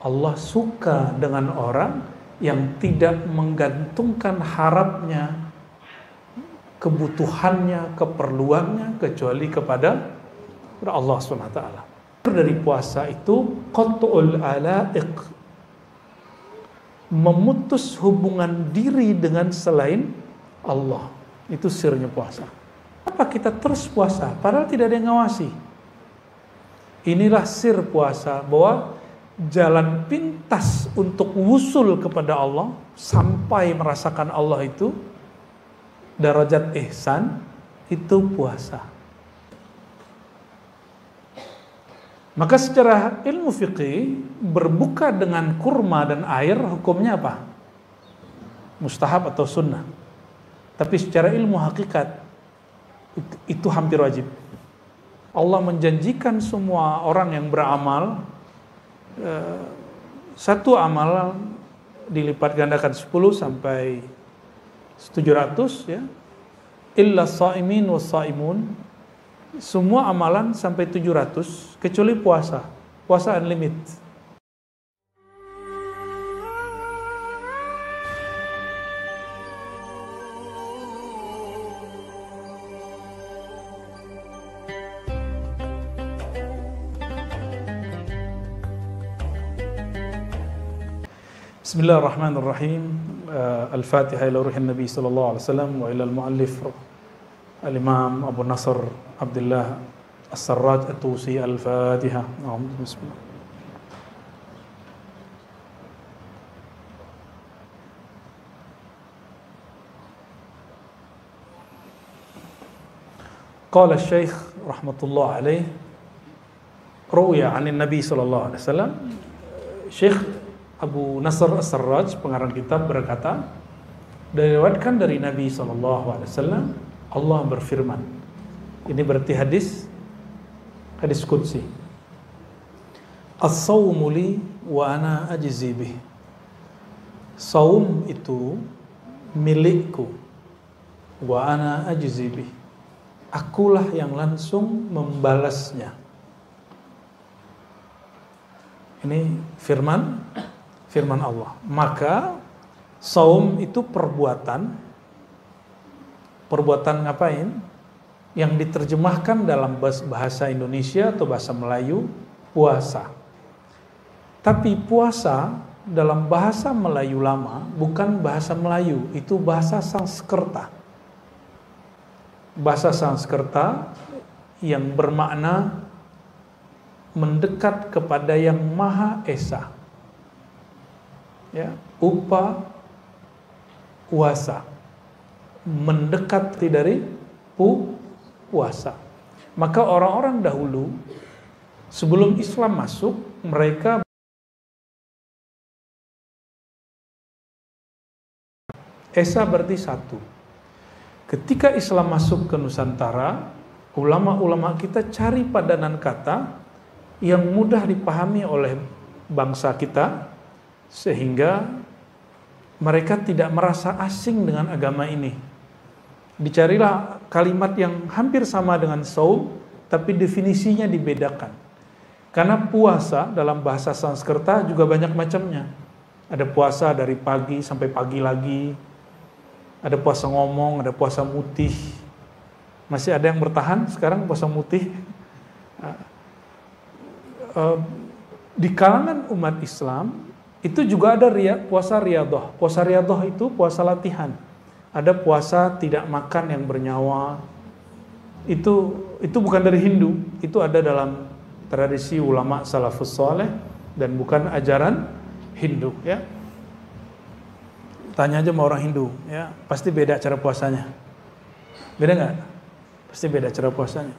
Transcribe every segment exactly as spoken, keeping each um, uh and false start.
Allah suka dengan orang yang tidak menggantungkan harapnya, kebutuhannya, keperluannya kecuali kepada Allah subhanahu wa taala. Dari puasa itu qat'ul alaiq, memutus hubungan diri dengan selain Allah. Itu sirnya puasa. Apa kita terus puasa padahal tidak ada yang ngawasi? Inilah sir puasa, bahwa jalan pintas untuk wusul kepada Allah sampai merasakan Allah itu darajat ihsan, itu puasa. Maka secara ilmu fikih, berbuka dengan kurma dan air hukumnya apa? Mustahab atau sunnah. Tapi secara ilmu hakikat itu, itu hampir wajib. Allah menjanjikan semua orang yang beramal, eh, satu amal dilipat gandakan sepuluh sampai tujuh ratus, ya. Illa shaimin was shaimun, semua amalan sampai tujuh ratus kecuali puasa. Puasa unlimited. Bismillahirrahmanirrahim. uh, Al-Fatihah ila ruhin Nabi sallallahu alaihi wasallam wa ila al-muallif Al-Imam Abu Nasr Abdullah As-Sarraj At-Tusi. Al-Fatihah. Bismillah. Qala Syekh rahmatullah alaih, ruya 'an Nabi sallallahu alaihi wasallam. Syekh Abu Nasr As-Sarraj, pengarang kitab, berkata, diriwayatkan dari Nabi sallallahu alaihi wasallam, Allah berfirman. Ini berarti hadis hadis qudsi. As-sawmu li wa ana ajzi bih. Saum itu milikku, wa ana ajzi bih. Akulah yang langsung membalasnya. Ini firman firman Allah. Maka saum itu perbuatan perbuatan ngapain? Yang diterjemahkan dalam bahasa Indonesia atau bahasa Melayu puasa. Tapi puasa dalam bahasa Melayu lama bukan bahasa Melayu, itu bahasa Sanskerta. Bahasa Sanskerta yang bermakna mendekat kepada yang Maha Esa. Ya, upa puasa, mendekat dari pu puasa. Maka orang-orang dahulu sebelum Islam masuk, mereka Esa berarti satu. Ketika Islam masuk ke Nusantara, ulama-ulama kita cari padanan kata yang mudah dipahami oleh bangsa kita, sehingga mereka tidak merasa asing dengan agama ini. Dicarilah kalimat yang hampir sama dengan saum, tapi definisinya dibedakan. Karena puasa dalam bahasa Sanskerta juga banyak macamnya. Ada puasa dari pagi sampai pagi lagi, ada puasa ngomong, ada puasa mutih. Masih ada yang bertahan sekarang puasa mutih. Di kalangan umat Islam itu juga ada ria, puasa riyadhah. Puasa riyadhah itu puasa latihan. Ada puasa tidak makan yang bernyawa. Itu itu bukan dari Hindu, itu ada dalam tradisi ulama salafus saleh dan bukan ajaran Hindu, ya. Tanya aja sama orang Hindu, ya, pasti beda cara puasanya. Beda nggak? Pasti beda cara puasanya.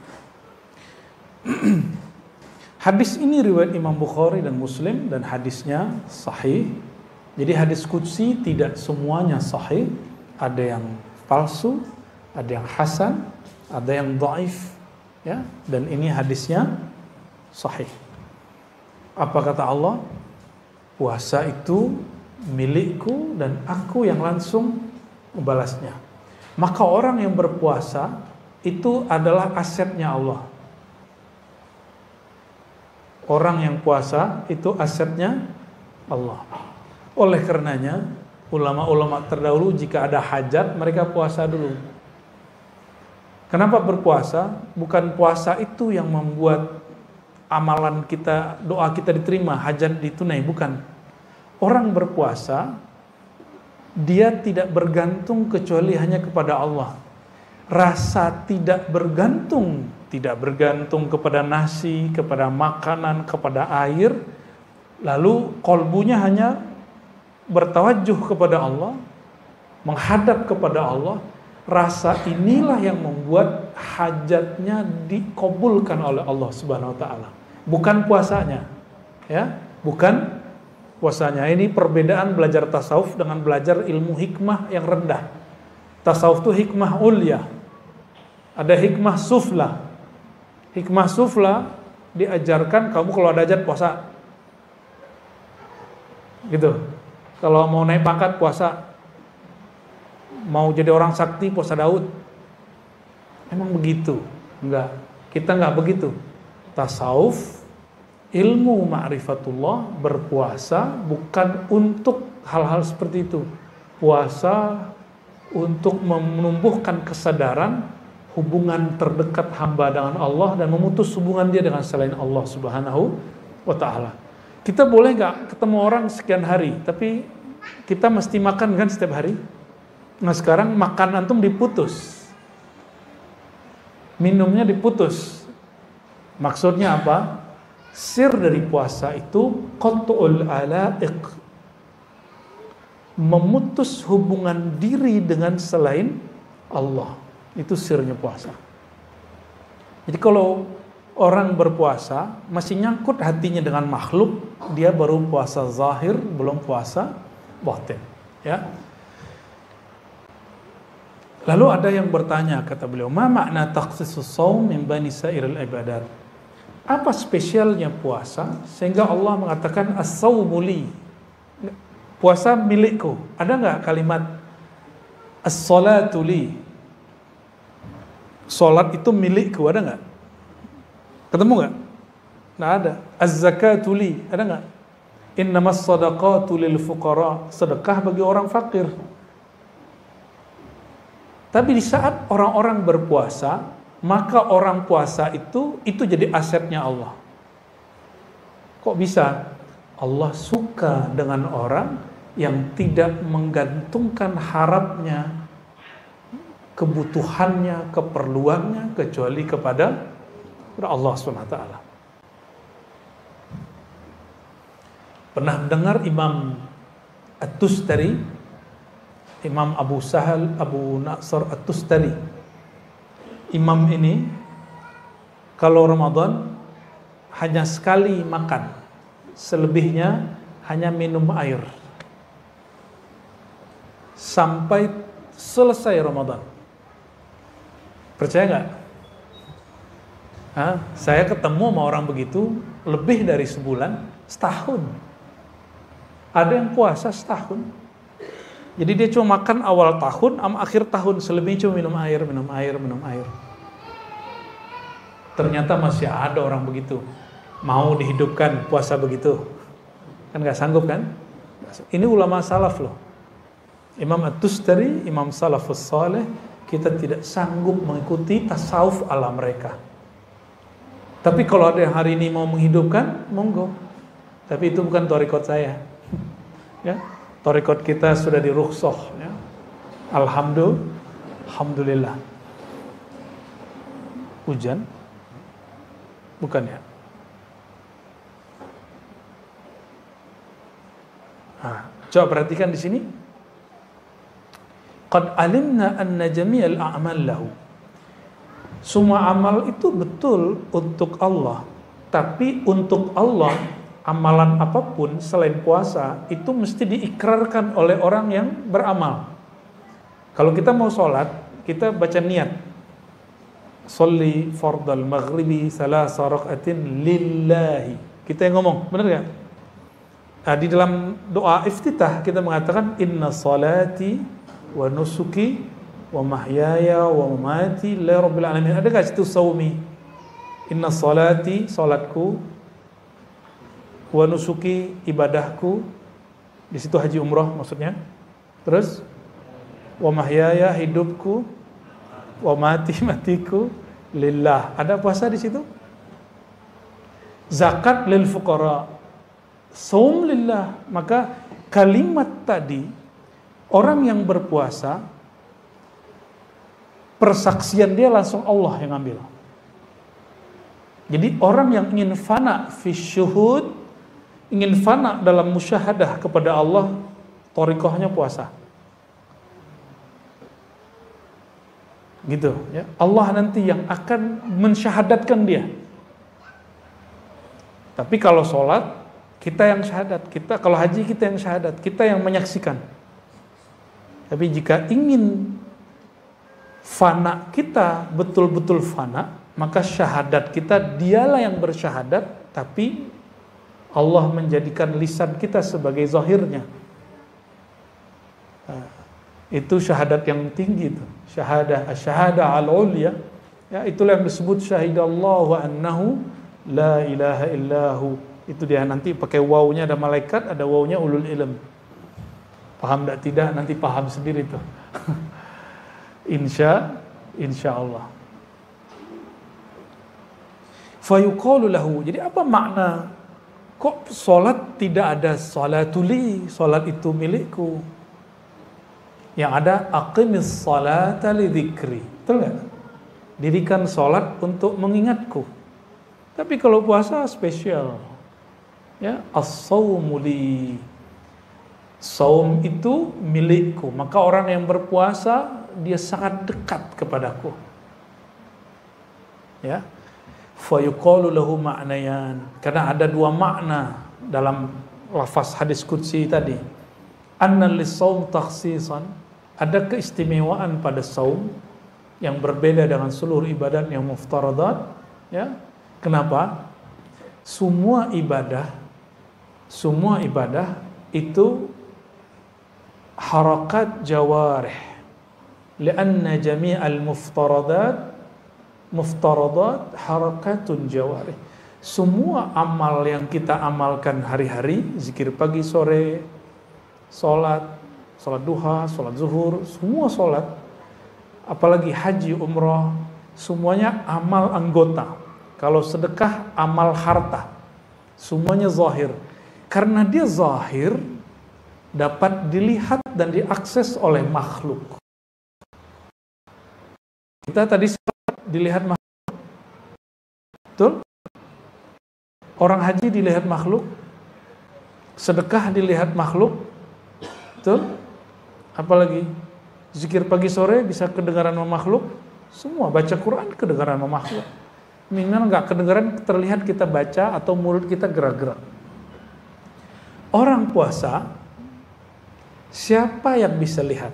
Hadis ini riwayat Imam Bukhari dan Muslim dan hadisnya sahih. Jadi hadis qudsi tidak semuanya sahih, ada yang palsu, ada yang hasan, ada yang dhaif, ya. Dan ini hadisnya sahih. Apa kata Allah? Puasa itu milikku dan aku yang langsung membalasnya. Maka orang yang berpuasa itu adalah asetnya Allah. Orang yang puasa itu asetnya Allah. Oleh karenanya, ulama-ulama terdahulu jika ada hajat, mereka puasa dulu. Kenapa berpuasa? Bukan puasa itu yang membuat amalan kita, doa kita diterima, hajat ditunai, bukan. Orang berpuasa, dia tidak bergantung kecuali hanya kepada Allah. Rasa tidak bergantung, tidak bergantung kepada nasi, kepada makanan, kepada air, lalu kolbunya hanya bertawajuh kepada Allah, menghadap kepada Allah. Rasa inilah yang membuat hajatnya dikabulkan oleh Allah Subhanahu wa taala. Bukan puasanya. Ya, bukan puasanya. Ini perbedaan belajar tasawuf dengan belajar ilmu hikmah yang rendah. Tasawuf itu hikmah ulya. Ada hikmah sufla. Hikmah sufla diajarkan kamu kalau ada hajat puasa. Gitu. Kalau mau naik pangkat puasa. Mau jadi orang sakti puasa Daud. Emang begitu? Enggak. Kita enggak begitu. Tasawuf, ilmu ma'rifatullah, berpuasa bukan untuk hal-hal seperti itu. Puasa untuk menumbuhkan kesadaran hubungan terdekat hamba dengan Allah dan memutus hubungan dia dengan selain Allah Subhanahu wa ta'ala. Kita boleh nggak ketemu orang sekian hari, tapi kita mesti makan kan setiap hari. Nah sekarang makan antum diputus, minumnya diputus. Maksudnya apa? Sir dari puasa itu qat'ul ala'iq, memutus hubungan diri dengan selain Allah. Itu sirnya puasa. Jadi kalau orang berpuasa masih nyangkut hatinya dengan makhluk, dia baru puasa zahir, belum puasa batin. Ya. Lalu ada yang bertanya, kata beliau, ma makna takhsisus shaum min bani sairil ibadat? Apa spesialnya puasa sehingga Allah mengatakan as-shaumu li? Puasa milikku. Ada enggak kalimat as-salatu li? Salat itu milikku, ada enggak? Ketemu enggak? Enggak ada. Az-zakatu li, ada enggak? Innamas shadaqatu lil fuqara, sedekah bagi orang fakir. Tapi di saat orang-orang berpuasa, maka orang puasa itu itu jadi asetnya Allah. Kok bisa? Allah suka dengan orang yang tidak menggantungkan harapnya, kebutuhannya, keperluannya kecuali kepada Allah subhanahu wa taala. Pernah dengar Imam At-Tustari, Imam Abu Sahal Abu Nasr At-Tustari. Imam ini kalau Ramadan hanya sekali makan, selebihnya hanya minum air sampai selesai Ramadan. Percaya nggak? Hah? Saya ketemu sama orang begitu lebih dari sebulan, setahun. Ada yang puasa setahun. Jadi dia cuma makan awal tahun sama akhir tahun, selebihnya cuma minum air, minum air, minum air. Ternyata masih ada orang begitu. Mau dihidupkan puasa begitu. Kan nggak sanggup kan? Ini ulama salaf loh. Imam At-Tustari, Imam Salafus Saleh, kita tidak sanggup mengikuti tasawuf ala mereka. Tapi kalau ada yang hari ini mau menghidupkan, monggo. Tapi itu bukan thariqat saya. Ya, thariqat kita sudah dirukhsah. Ya. Alhamdulillah, alhamdulillah. Hujan? Bukan ya? Nah, coba perhatikan di sini. Qad alimna anna jami'al a'mal lahu. Semua amal itu betul untuk Allah, tapi untuk Allah amalan apapun selain puasa itu mesti diikrarkan oleh orang yang beramal. Kalau kita mau sholat, kita baca niat. Sholli fardal maghribi salasa raka'atin lillahi. Kita yang ngomong, benar enggak? Nah, di dalam doa iftitah kita mengatakan inna salati wa nusuki wa mahyaya wa mamati lillahi rabbil alamin. Ada enggak situ saumi? Inna salati, salatku, wa nusuki, ibadahku, Di situ haji umroh maksudnya. Terus wa mahyaya, hidupku, wa mati, matiku lillah. Ada puasa di situ. Zakat lil fuqara, saum lillah. Maka kalimat tadi, orang yang berpuasa, persaksian dia langsung Allah yang ambil. Jadi orang yang ingin fana fi syuhud, ingin fana dalam musyahadah kepada Allah, thariqahnya puasa. Gitu ya. Allah nanti yang akan mensyahadatkan dia. Tapi kalau sholat, kita yang syahadat. Kita kalau haji, kita yang syahadat. Kita yang menyaksikan. Tapi jika ingin fana kita betul-betul fana, maka syahadat kita dialah yang bersyahadat, tapi Allah menjadikan lisan kita sebagai zahirnya. Nah, itu syahadat yang tinggi itu. Syahadah, syahadah al-ulya. Ya, itulah yang disebut syahidallahu annahu la ilaha illahu. Itu dia nanti pakai wawunya ada malaikat, ada wawunya ulul ilm. Paham tak tidak? Nanti paham sendiri tuh. Insya insya Allah. Fayuqalu lahu. Jadi apa makna kok solat tidak ada salatuli, solat itu milikku? Yang ada aqimis salata li dzikri. Betul enggak? Dirikan solat untuk mengingatku. Tapi kalau puasa spesial. Ya, as-saumu li. Saum itu milikku. Maka orang yang berpuasa dia sangat dekat kepadaku. Ya. Fa yuqalu lahu ma'nayan. Karena ada dua makna dalam lafaz hadis qudsi tadi. Anna lis-saum takhsisan. Ada keistimewaan pada saum yang berbeda dengan seluruh ibadat yang muftaradat, ya. Kenapa? Semua ibadah semua ibadah itu harakat jawarih. Lianna jami'al muftaradat muftaradat harakatun jawarih. Semua amal yang kita amalkan hari-hari, zikir pagi sore, salat, salat duha, salat zuhur, semua salat, apalagi haji umrah, semuanya amal anggota. Kalau sedekah amal harta, semuanya zahir. Karena dia zahir, dapat dilihat dan diakses oleh makhluk. Kita tadi dilihat makhluk, betul? Orang haji dilihat makhluk, sedekah dilihat makhluk, betul? Apalagi zikir pagi sore bisa kedengaran sama makhluk, semua baca Quran kedengaran sama makhluk. Minimal nggak kedengaran, terlihat kita baca atau mulut kita gerak-gerak. Orang puasa, siapa yang bisa lihat?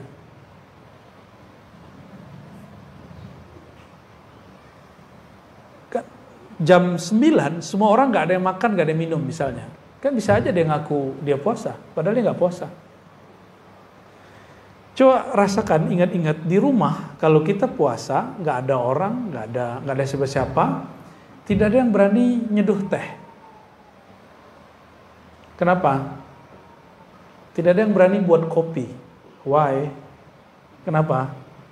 Kan jam sembilan semua orang nggak ada yang makan, nggak ada yang minum misalnya. Kan bisa aja dia ngaku dia puasa, padahal dia nggak puasa. Coba rasakan, ingat-ingat di rumah kalau kita puasa, nggak ada orang, nggak ada nggak ada siapa-siapa, tidak ada yang berani nyeduh teh. Kenapa? Tidak ada yang berani buat kopi. Why? Kenapa?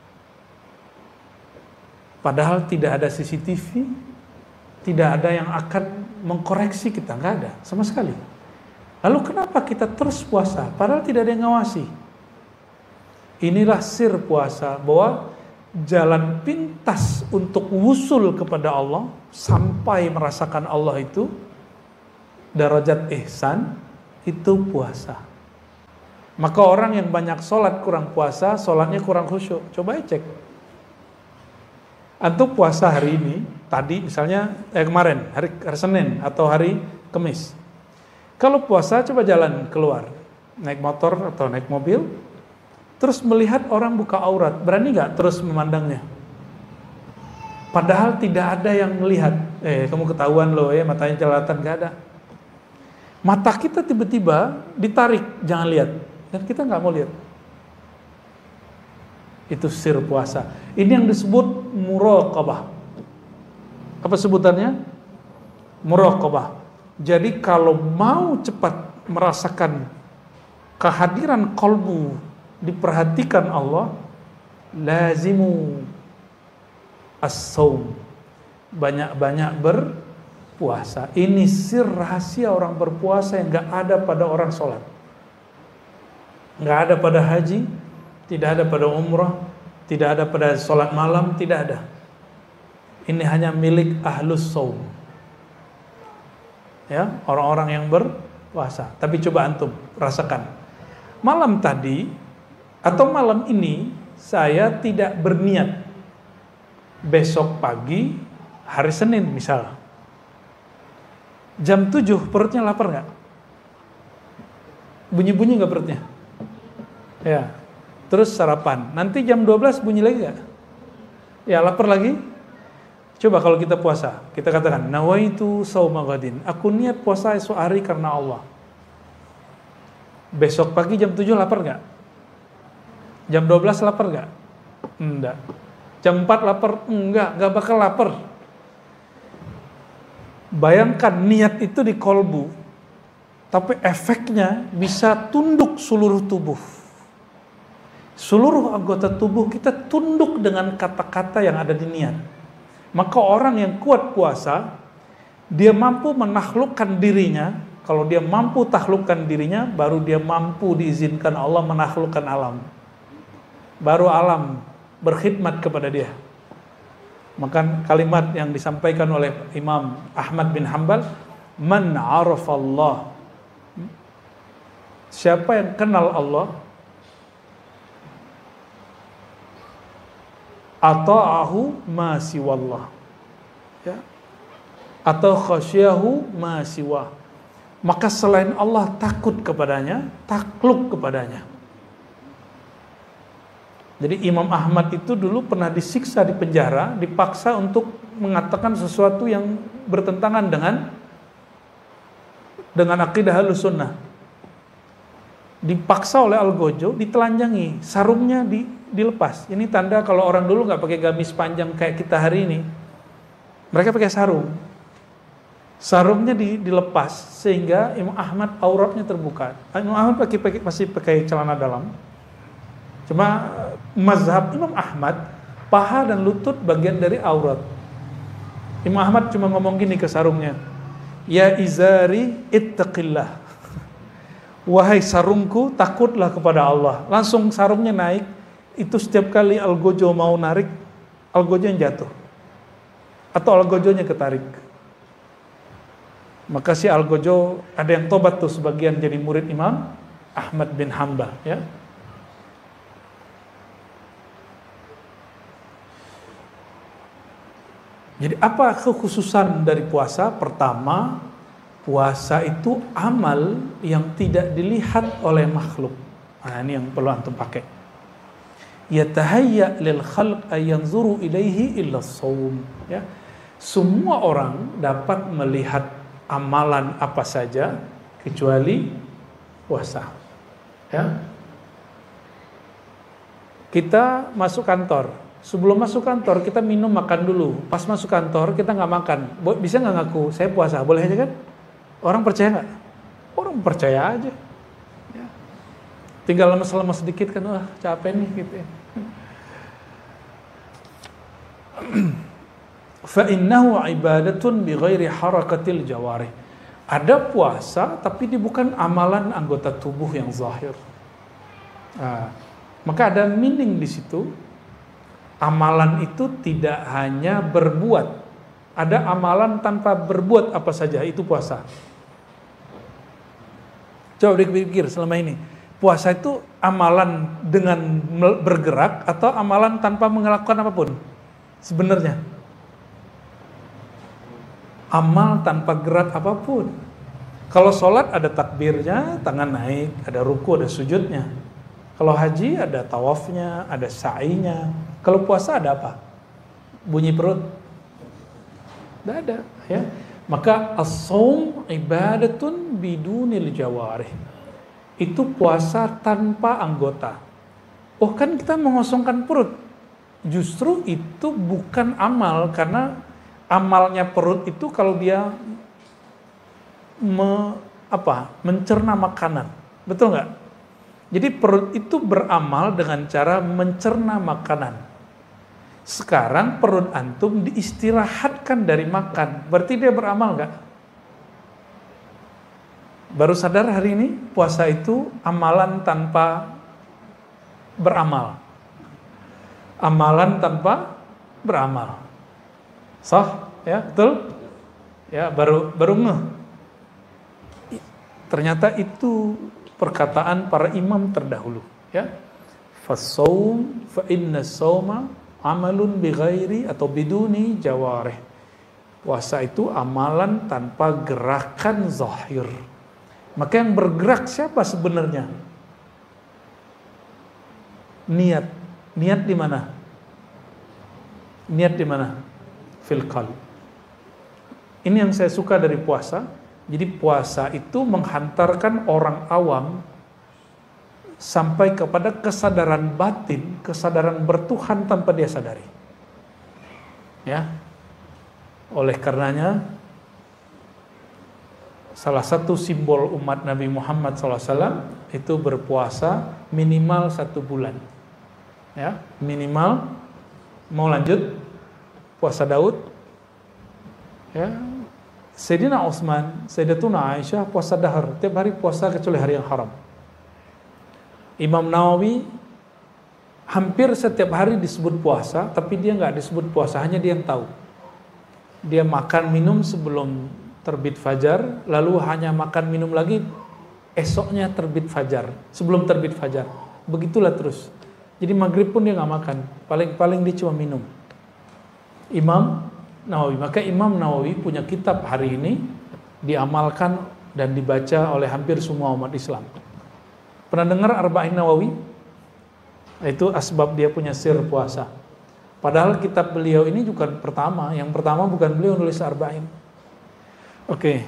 Padahal tidak ada C C T V, tidak ada yang akan mengkoreksi kita, nggak ada sama sekali. Lalu kenapa kita terus puasa? Padahal tidak ada yang ngawasi. Inilah sir puasa, bahwa jalan pintas untuk wusul kepada Allah sampai merasakan Allah itu darajat ihsan, itu puasa. Maka orang yang banyak sholat kurang puasa, sholatnya kurang khusyuk. Coba cek. Antum puasa hari ini, tadi misalnya eh, kemarin hari, hari Senin atau hari Kamis. Kalau puasa coba jalan keluar, naik motor atau naik mobil, terus melihat orang buka aurat, berani nggak terus memandangnya? Padahal tidak ada yang melihat. Eh, kamu ketahuan loh ya, matanya jelalatan, nggak ada. Mata kita tiba-tiba ditarik, jangan lihat, dan kita nggak mau lihat. Itu sir puasa. Ini yang disebut muraqabah. Apa sebutannya? Muraqabah. Jadi kalau mau cepat merasakan kehadiran kolbu diperhatikan Allah, lazimu as-saum, banyak-banyak berpuasa. Ini sir rahasia orang berpuasa yang gak ada pada orang sholat, gak ada pada haji, tidak ada pada umrah, tidak ada pada sholat malam, tidak ada. Ini hanya milik ahlus saum, ya, orang-orang yang berpuasa. Tapi coba antum rasakan, malam tadi atau malam ini saya tidak berniat, besok pagi hari Senin misal jam tujuh perutnya lapar nggak? Bunyi-bunyi nggak perutnya? Ya. Terus sarapan, nanti jam dua belas bunyi lagi nggak? Ya, lapar lagi. Coba kalau kita puasa, kita katakan nawaitu shauma ghadin, aku niat puasa esok hari karena Allah. Besok pagi jam tujuh lapar nggak? Jam dua belas lapar nggak? Enggak. Jam empat lapar? Enggak, nggak bakal lapar. Bayangkan niat itu di kolbu, tapi efeknya bisa tunduk seluruh tubuh. Seluruh anggota tubuh kita tunduk dengan kata-kata yang ada di niat. Maka orang yang kuat puasa, dia mampu menaklukkan dirinya. Kalau dia mampu taklukkan dirinya, baru dia mampu diizinkan Allah menaklukkan alam. Baru alam berkhidmat kepada dia. Maka kalimat yang disampaikan oleh Imam Ahmad bin Hanbal, man arafallah, siapa yang kenal Allah, ata'ahu ma siwallah, ya, atau khasyahu ma siwah, maka selain Allah takut kepadanya, takluk kepadanya. Jadi Imam Ahmad itu dulu pernah disiksa di penjara, dipaksa untuk mengatakan sesuatu yang bertentangan dengan dengan akidah Ahlussunnah. Dipaksa oleh Algojo, ditelanjangi, sarungnya di, dilepas. Ini tanda kalau orang dulu nggak pakai gamis panjang kayak kita hari ini, mereka pakai sarung. Sarungnya di, dilepas sehingga Imam Ahmad auratnya terbuka. Imam Ahmad pakai, pakai, masih pakai celana dalam. Cuma mazhab Imam Ahmad, paha dan lutut bagian dari aurat. Imam Ahmad cuma ngomong gini ke sarungnya, ya izari ittaqillah, wahai sarungku takutlah kepada Allah. Langsung sarungnya naik. Itu setiap kali Algojo mau narik, Algojo yang jatuh atau Algojonya ketarik. Maka si Algojo ada yang tobat tuh sebagian jadi murid Imam Ahmad bin Hanbal, ya. Jadi apa kekhususan dari puasa? Pertama, puasa itu amal yang tidak dilihat oleh makhluk. Nah, ini yang perlu antum pakai. Yatahayya lil khalq ay yanzuru ilaihi illa shaum, ya. Semua orang dapat melihat amalan apa saja kecuali puasa. Ya. Kita masuk kantor. Sebelum masuk kantor kita minum makan dulu. Pas masuk kantor kita nggak makan. Bisa nggak ngaku saya puasa? Boleh aja kan? Orang percaya nggak? Orang percaya aja. Ya. Tinggal lemes-lemes sedikit kan, wah capek nih gitu. Ya. Fa innahu ibadatun bi ghairi harakatil jawarih. Ada puasa tapi dia bukan amalan anggota tubuh yang zahir. Nah, maka ada meaning di situ. Amalan itu tidak hanya berbuat. Ada amalan tanpa berbuat apa saja, itu puasa. Coba dipikir selama ini. Puasa itu amalan dengan bergerak atau amalan tanpa melakukan apapun? Sebenarnya. Amal tanpa gerak apapun. Kalau sholat ada takbirnya, tangan naik, ada ruku, ada sujudnya. Kalau haji ada tawafnya, ada sa'inya. Kalau puasa ada apa? Bunyi perut? Tidak ada, ya. Maka as-shaum ibadatun bidunil jawarih. Itu puasa tanpa anggota. Oh kan kita mengosongkan perut. Justru itu bukan amal, karena amalnya perut itu kalau dia me, apa, mencerna makanan. Betul nggak? Jadi perut itu beramal dengan cara mencerna makanan. Sekarang perut antum diistirahatkan dari makan. Berarti dia beramal nggak? Baru sadar hari ini puasa itu amalan tanpa beramal. Amalan tanpa beramal. Sah? Ya, betul? Ya, baru baru ngeh. Ternyata itu perkataan para imam terdahulu, ya. Fasawm fa inna sawma amalun bighairi atau biduni jawarih. Puasa itu amalan tanpa gerakan zahir. Maka yang bergerak siapa sebenarnya? Niat. Niat di mana? Niat di mana? Fil qalb. Ini yang saya suka dari puasa. Jadi puasa itu menghantarkan orang awam sampai kepada kesadaran batin, kesadaran bertuhan tanpa dia sadari. Ya. Oleh karenanya salah satu simbol umat Nabi Muhammad shallallahu alaihi wasallam itu berpuasa minimal satu bulan. Ya, minimal. Mau lanjut puasa Daud? Ya. Sayyidina Utsman, Sayyidatuna Aisyah puasa dahar, tiap hari puasa kecuali hari yang haram. Imam Nawawi hampir setiap hari disebut puasa, tapi dia nggak disebut puasa, hanya dia yang tahu. Dia makan minum sebelum terbit fajar, lalu hanya makan minum lagi esoknya terbit fajar, sebelum terbit fajar. Begitulah terus. Jadi maghrib pun dia nggak makan, paling-paling dia cuma minum. Imam Nawawi, maka Imam Nawawi punya kitab hari ini diamalkan dan dibaca oleh hampir semua umat Islam. Pernah dengar Arba'in Nawawi? Itu asbab dia punya sir puasa. Padahal kitab beliau ini bukan pertama, yang pertama bukan beliau nulis Arba'in. Oke. Okay.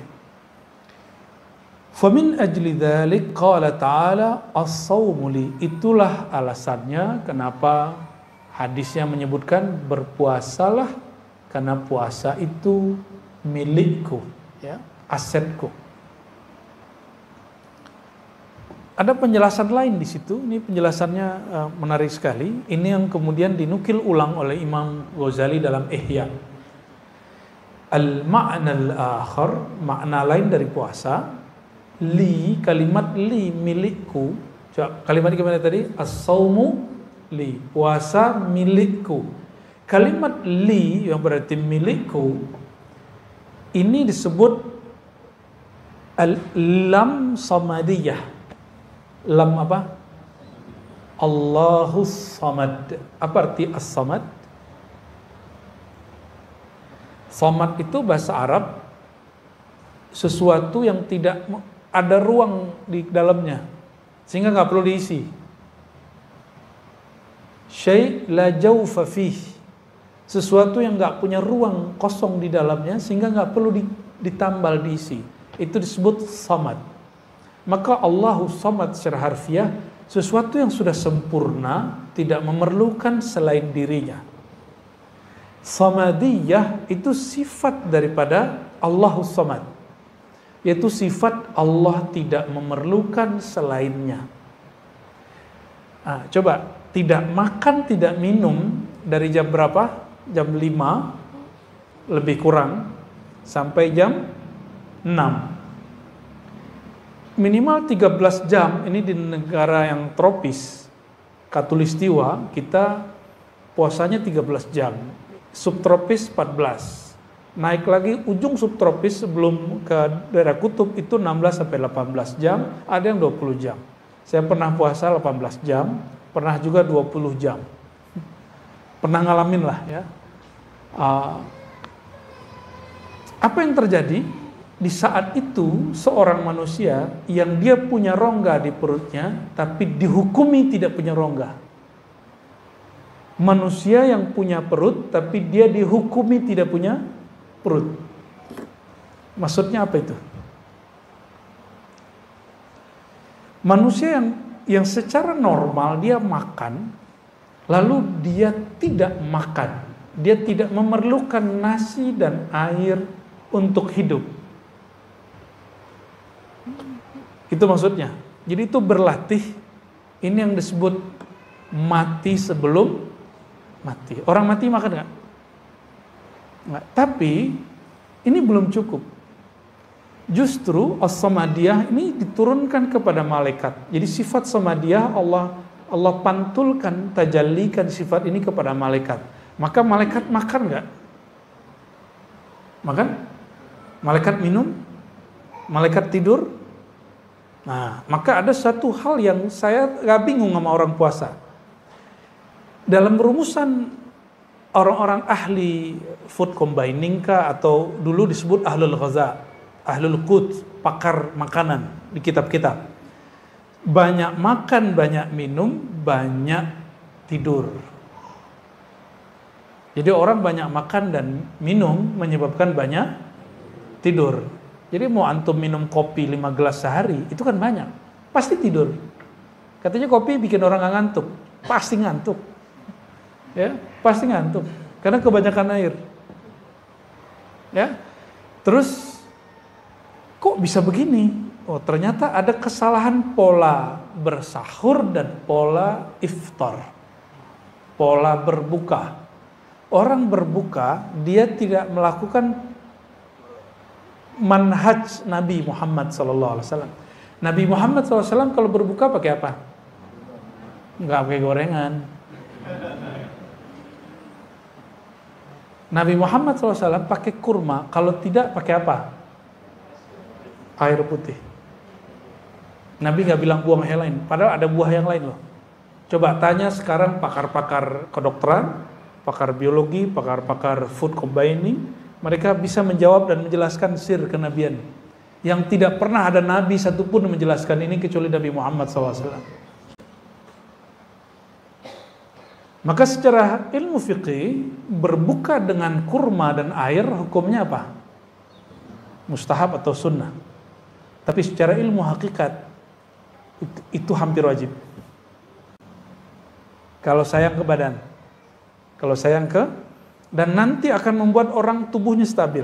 Famin ajli dzalik qala ta'ala as-shaumu li. Itulah alasannya kenapa hadisnya menyebutkan berpuasalah, karena puasa itu milikku, ya, asetku. Ada penjelasan lain di situ. Ini penjelasannya uh, menarik sekali. Ini yang kemudian dinukil ulang oleh Imam Ghazali dalam Ihya. Al-ma'na al-akhar, makna lain dari puasa, li, kalimat li milikku. Kalimat gimana tadi? As-shaumu li, puasa milikku. Kalimat li yang berarti milikku ini disebut al-lam samadiyah. Lam apa? Allahus samad. Apa arti as-samad? Samad itu bahasa Arab sesuatu yang tidak ada ruang di dalamnya, sehingga nggak perlu diisi. Syai' la jawfa fih, sesuatu yang nggak punya ruang kosong di dalamnya sehingga nggak perlu ditambal diisi. Itu disebut samad. Maka Allahu samad secara harfiah sesuatu yang sudah sempurna, tidak memerlukan selain dirinya. Samadiyah itu sifat daripada Allahu samad, yaitu sifat Allah tidak memerlukan selainnya. Nah, coba tidak makan, tidak minum dari jam berapa? Jam lima lebih kurang sampai jam enam. Minimal tiga belas jam. Ini di negara yang tropis Katulistiwa kita puasanya tiga belas jam. Subtropis empat belas. Naik lagi ujung subtropis sebelum ke daerah kutub itu enam belas sampai delapan belas jam, ada yang dua puluh jam. Saya pernah puasa delapan belas jam, pernah juga dua puluh jam. Pernah ngalamin lah ya. Uh, apa yang terjadi di saat itu seorang manusia yang dia punya rongga di perutnya tapi dihukumi tidak punya rongga. Manusia yang punya perut tapi dia dihukumi tidak punya perut. Maksudnya apa itu? Manusia yang yang secara normal dia makan, lalu dia tidak makan. Dia tidak memerlukan nasi dan air untuk hidup. Itu maksudnya. Jadi itu berlatih Ini yang disebut mati sebelum mati. Orang mati makan nggak? Nggak. Tapi ini belum cukup. Justru as-samadiyah ini diturunkan kepada malaikat. Jadi sifat samadiyah Allah Allah pantulkan, tajallikan sifat ini kepada malaikat. Maka malaikat makan nggak? Makan? Malaikat minum? Malaikat tidur? Nah, maka ada satu hal yang saya gak bingung sama orang puasa. Dalam rumusan orang-orang ahli food combining kah, atau dulu disebut ahlul ghaza, ahlul qut, pakar makanan di kitab-kitab. Banyak makan, banyak minum, banyak tidur. Jadi orang banyak makan dan minum menyebabkan banyak tidur. Jadi mau antum minum kopi lima gelas sehari, itu kan banyak. Pasti tidur. Katanya kopi bikin orang gak ngantuk. Pasti ngantuk. Ya, pasti ngantuk. Karena kebanyakan air. Ya. Terus kok bisa begini? Oh, ternyata ada kesalahan pola bersahur dan pola iftar. Pola berbuka. Orang berbuka, dia tidak melakukan manhaj Nabi Muhammad sallallahu alaihi wasallam. Nabi Muhammad sallallahu alaihi wasallam kalau berbuka pakai apa? Enggak pakai gorengan. Nabi Muhammad sallallahu alaihi wasallam pakai kurma, kalau tidak pakai apa? Air putih. Nabi nggak bilang buang yang lain, padahal ada buah yang lain loh. Coba tanya sekarang pakar-pakar kedokteran, pakar biologi, pakar-pakar food combining, mereka bisa menjawab dan menjelaskan sir kenabian. Yang tidak pernah ada nabi satupun menjelaskan ini kecuali Nabi Muhammad sallallahu alaihi wasallam. Maka secara ilmu fikih, berbuka dengan kurma dan air hukumnya apa? Mustahab atau sunnah. Tapi secara ilmu hakikat, itu, itu hampir wajib. Kalau sayang ke badan, kalau sayang ke, dan nanti akan membuat orang tubuhnya stabil.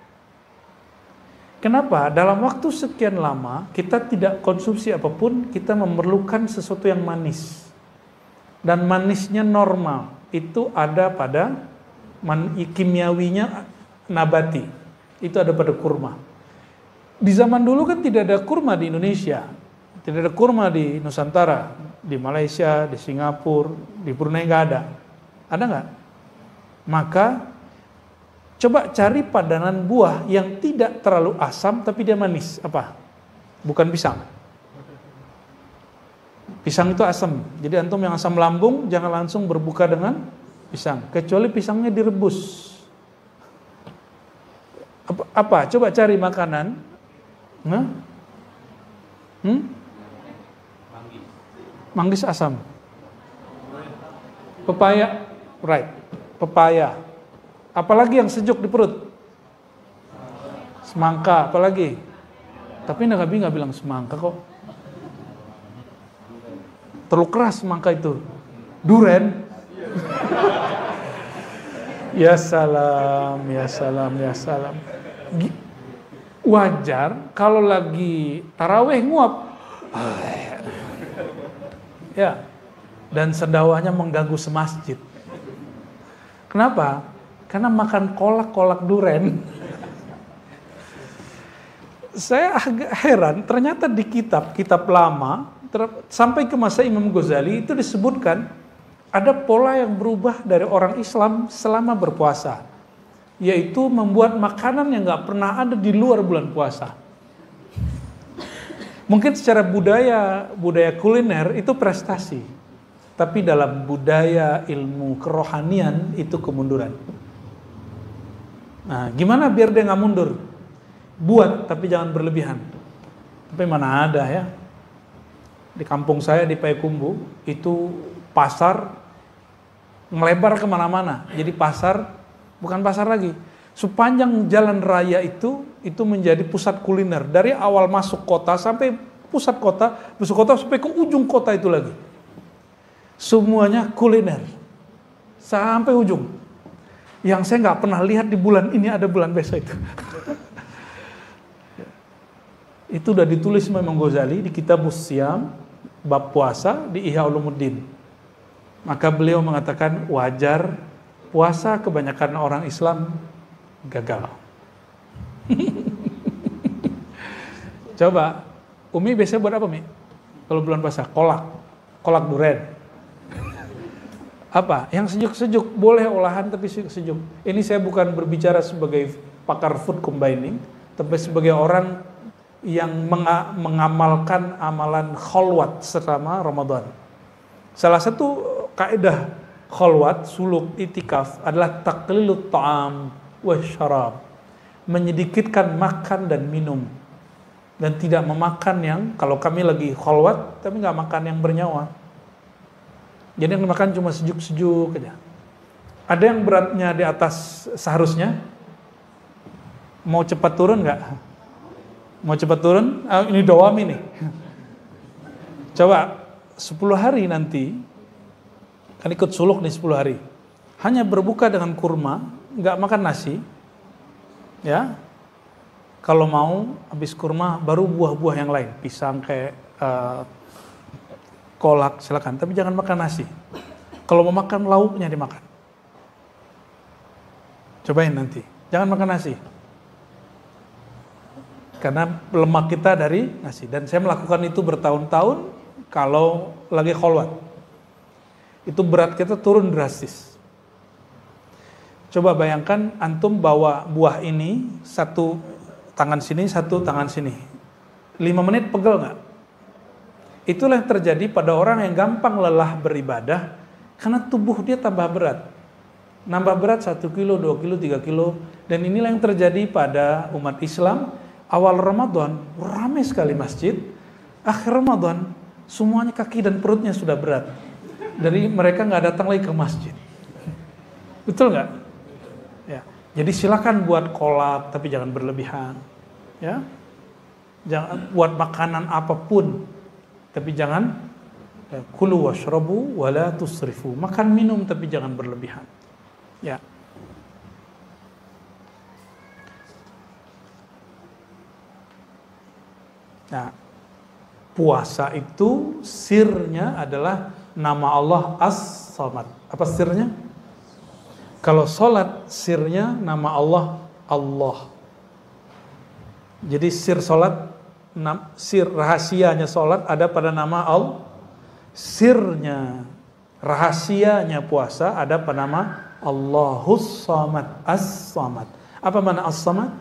Kenapa? Dalam waktu sekian lama kita tidak konsumsi apapun, kita memerlukan sesuatu yang manis. Dan manisnya normal, itu ada pada man, kimiawinya nabati. Itu ada pada kurma. Di zaman dulu kan tidak ada kurma di Indonesia. Tidak ada kurma di Nusantara, di Malaysia, di Singapura, di Brunei nggak ada. Ada nggak? Maka coba cari padanan buah yang tidak terlalu asam tapi dia manis. Apa? Bukan pisang. Pisang itu asam. Jadi antum yang asam lambung jangan langsung berbuka dengan pisang, kecuali pisangnya direbus. Apa? apa? Coba cari makanan. Nah? Hmm? Manggis asam. Pepaya, right. Pepaya. Apalagi yang sejuk di perut? Semangka, apalagi? Tapi Nabi nggak bilang semangka kok. Terlalu keras semangka itu. Duren. Ya salam, ya salam, ya salam. Wajar kalau lagi taraweh nguap. Ya. Dan sendawanya mengganggu semasjid. Kenapa? Karena makan kolak-kolak duren. Saya agak heran, ternyata di kitab-kitab lama, ter- sampai ke masa Imam Ghazali, itu disebutkan ada pola yang berubah dari orang Islam selama berpuasa. Yaitu membuat makanan yang gak pernah ada di luar bulan puasa. Mungkin secara budaya, budaya kuliner itu prestasi. Tapi dalam budaya ilmu kerohanian itu kemunduran. Nah, gimana biar dia gak mundur? Buat, tapi jangan berlebihan. Tapi mana ada ya. Di kampung saya di Payakumbuh, itu pasar melebar kemana-mana. Jadi pasar, bukan pasar lagi. Sepanjang jalan raya itu, itu menjadi pusat kuliner. Dari awal masuk kota sampai pusat kota, pusat kota sampai ke ujung kota itu lagi. Semuanya kuliner. Sampai ujung. Yang saya nggak pernah lihat di bulan ini ada bulan besok itu. Itu udah ditulis Imam Ghazali di kitab Musyam, bab puasa di Ihya Ulumuddin. Maka beliau mengatakan wajar puasa kebanyakan orang Islam gagal. Coba, Umi biasanya buat apa, Mi? Kalau bulan puasa, kolak, kolak duren. Apa? Yang sejuk-sejuk, boleh olahan tapi sejuk-sejuk. Ini saya bukan berbicara sebagai pakar food combining, tapi sebagai orang yang mengamalkan amalan kholwat selama Ramadan. Salah satu kaidah kholwat, suluk, itikaf adalah taqlilut ta'am wa syarab. Menyedikitkan makan dan minum. Dan tidak memakan yang, kalau kami lagi kholwat, tapi nggak makan yang bernyawa. Jadi yang makan cuma sejuk-sejuk aja. Ada yang beratnya di atas seharusnya. Mau cepat turun nggak? Mau cepat turun? Ah, ini doam ini. Coba sepuluh hari nanti, kan ikut suluk nih sepuluh hari. Hanya berbuka dengan kurma, nggak makan nasi. Ya, kalau mau habis kurma baru buah-buah yang lain, pisang kayak uh, kolak silakan, tapi jangan makan nasi. Kalau mau makan lauknya dimakan. Cobain nanti, jangan makan nasi. Karena lemak kita dari nasi. Dan saya melakukan itu bertahun-tahun kalau lagi kholwat. Itu berat kita turun drastis. Coba bayangkan antum bawa buah ini, satu tangan sini, satu tangan sini. Lima menit pegel nggak? Itulah yang terjadi pada orang yang gampang lelah beribadah, karena tubuh dia tambah berat. Nambah berat satu kilo, dua kilo, tiga kilo. Dan inilah yang terjadi pada umat Islam. Awal Ramadan, ramai sekali masjid. Akhir Ramadan, semuanya kaki dan perutnya sudah berat. Dari mereka nggak datang lagi ke masjid. Betul nggak? Ya. Jadi silakan buat kolak, tapi jangan berlebihan. Ya, jangan buat makanan apapun, tapi jangan ya, kulu washrabu wala tusrifu. Makan minum tapi jangan berlebihan. Ya. Nah, puasa itu sirnya adalah nama Allah As-Samad. Apa sirnya? Kalau sholat, sirnya nama Allah Allah. Jadi sir sholat, sir rahasianya sholat ada pada nama Allah. Sirnya, rahasianya puasa ada pada nama Allahus Samad, As-Samad. Apa makna As-Samad?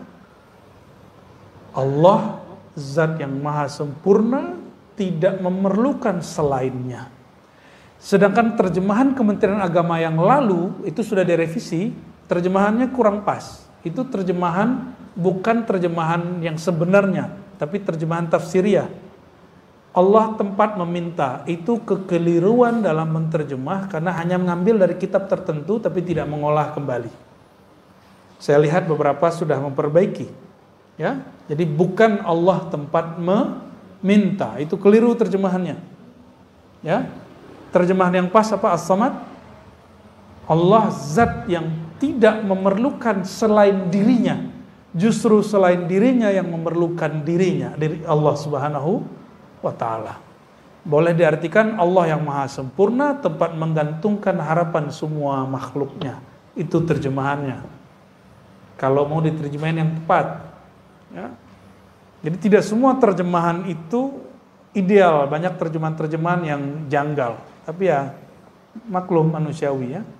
Allah zat yang maha sempurna, tidak memerlukan selainnya. Sedangkan terjemahan Kementerian Agama yang lalu itu sudah direvisi, terjemahannya kurang pas. Itu terjemahan bukan terjemahan yang sebenarnya, tapi terjemahan tafsiriyah. Allah tempat meminta, itu kekeliruan dalam menterjemah karena hanya mengambil dari kitab tertentu tapi tidak mengolah kembali. Saya lihat beberapa sudah memperbaiki. Ya, jadi bukan Allah tempat meminta, itu keliru terjemahannya. Ya, terjemahan yang pas apa? As-Samad, Allah zat yang tidak memerlukan selain dirinya, justru selain dirinya yang memerlukan dirinya, diri Allah Subhanahu wa Ta'ala. Boleh diartikan Allah yang maha sempurna, tempat menggantungkan harapan semua makhluknya. Itu terjemahannya. Kalau mau diterjemahin yang tepat. Ya. Jadi tidak semua terjemahan itu ideal, banyak terjemahan-terjemahan yang janggal. Tapi ya maklum manusiawi ya.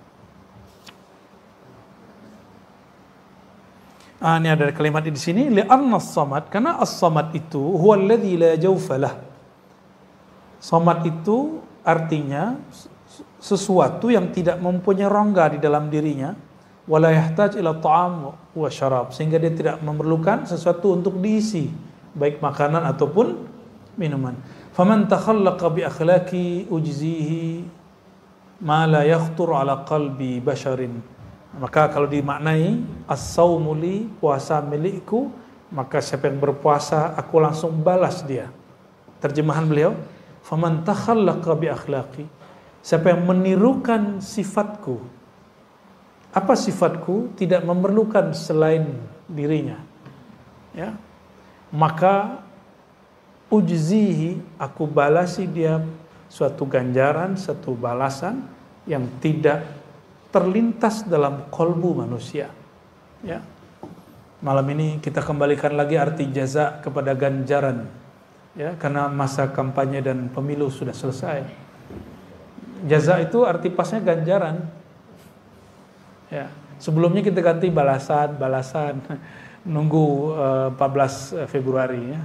Ah, ini ada kalimat di sini, li'anna as-samad, karena as-samad itu huwa alladzi la jawfalah. Samad itu artinya sesuatu yang tidak mempunyai rongga di dalam dirinya. Wala yahtaj ila ta'am wa syarab, sehingga dia tidak memerlukan sesuatu untuk diisi, baik makanan ataupun minuman. Faman takhallaqa bi akhlaqi ujzihi ma la yakhtur ala qalbi basharin. Maka kalau dimaknai as-saumu li, puasa milikku, maka siapa yang berpuasa aku langsung balas dia. Terjemahan beliau, faman takhallaqa bi akhlaqi, siapa yang menirukan sifatku. Apa sifatku? Tidak memerlukan selain dirinya. Ya. Maka ujzihi, aku balasi dia suatu ganjaran, satu balasan yang tidak terlintas dalam kolbu manusia. Ya. Malam ini kita kembalikan lagi arti jaza kepada ganjaran. Ya, karena masa kampanye dan pemilu sudah selesai. Jaza itu arti pasnya ganjaran. Ya, sebelumnya kita ganti balasan, balasan. Nunggu uh, empat belas Februari ya.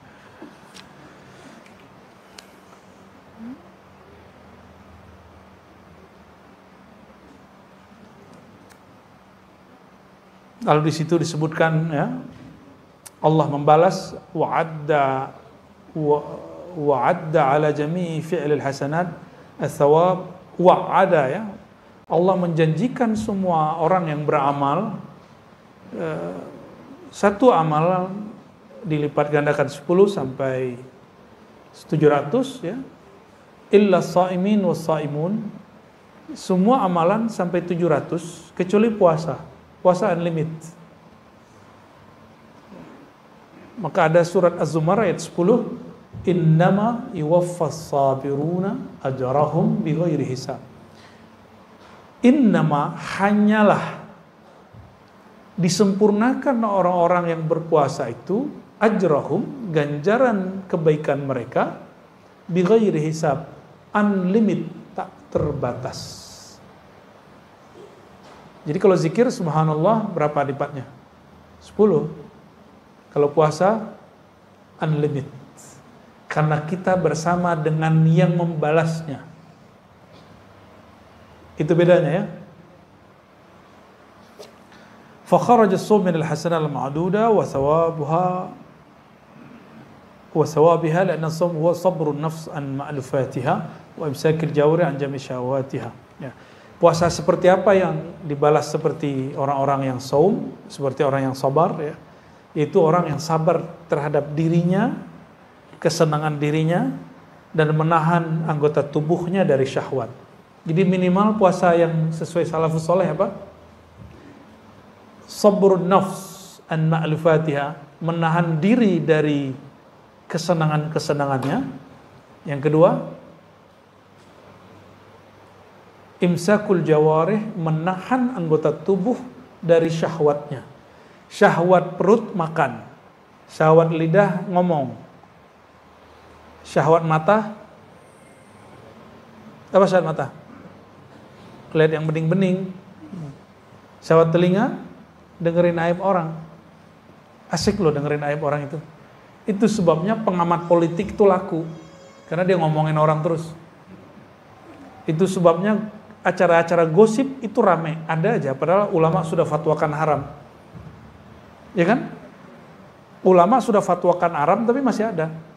Lalu di situ disebutkan ya, Allah membalas wa'adda wa'adda ala jami'i fi'lil hasanat ats-tsawab wa'ada ya. Allah menjanjikan semua orang yang beramal eh, satu amal dilipat gandakan sepuluh sampai tujuh ratus ya. Illa shaimin was-shaimun, semua amalan sampai tujuh ratus kecuali puasa. Puasa unlimited. Maka ada surat Az-Zumar ayat sepuluh, innama yuwaffas sabiruna ajrahum bighairi hisab. Innama, hanyalah disempurnakan orang-orang yang berpuasa itu ajrahum, ganjaran kebaikan mereka, bighairi hisab, unlimited, tak terbatas. Jadi kalau zikir subhanallah berapa lipatnya? sepuluh. Kalau puasa unlimited. Karena kita bersama dengan yang membalasnya. Itu bedanya ya. Fa kharaja as-sawm min al-hasanah al-ma'duda wa thawabuha wa thawabiha li'anna as-sawm huwa sabru an-nafs an ma'lufatiha wa imsakil jawri an jami' syahawatiha. Ya. Puasa seperti apa yang dibalas seperti orang-orang yang saum, seperti orang yang sabar ya. Yaitu orang yang sabar terhadap dirinya, kesenangan dirinya, dan menahan anggota tubuhnya dari syahwat. Jadi minimal puasa yang sesuai salafus saleh apa? Sabrun nafs an ma'lufatiha, menahan diri dari kesenangan-kesenangannya. Yang kedua, imsakul jawarih, menahan anggota tubuh dari syahwatnya. Syahwat perut makan, syahwat lidah ngomong, syahwat mata apa? Syahwat mata lihat yang bening-bening, syahwat telinga dengerin aib orang. Asik loh dengerin aib orang itu. Itu sebabnya pengamat politik itu laku, karena dia ngomongin orang terus. Itu sebabnya acara-acara gosip itu rame, ada aja, padahal ulama sudah fatwakan haram. Ya kan? Ulama sudah fatwakan haram tapi masih ada.